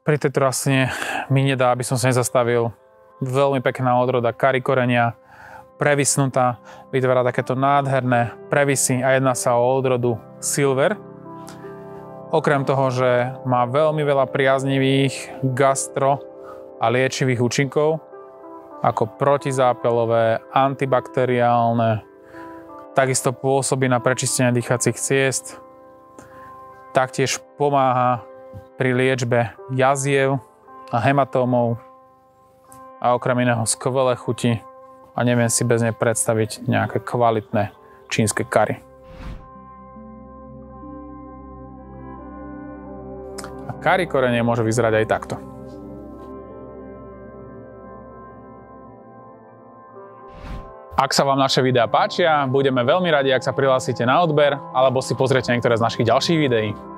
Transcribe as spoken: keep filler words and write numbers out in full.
Pri tejto rastline mi nedá, aby som sa nezastavil. Veľmi pekná odroda kari korenia, previsnutá, vytvára takéto nádherné previsy a jedná sa o odrodu Silver. Okrem toho, že má veľmi veľa priaznivých gastro a liečivých účinkov, ako protizápalové, antibakteriálne, takisto pôsobí na prečistenie dýchacích ciest, taktiež pomáha pri liečbe jaziev a hematómov a okrem iného skvelé chuti a neviem si bez nej predstaviť nejaké kvalitné čínske kari. A kari korenie môže vyzerať aj takto. Ak sa vám naše videá páčia, budeme veľmi radi, ak sa prihlásite na odber alebo si pozriete niektoré z našich ďalších videí.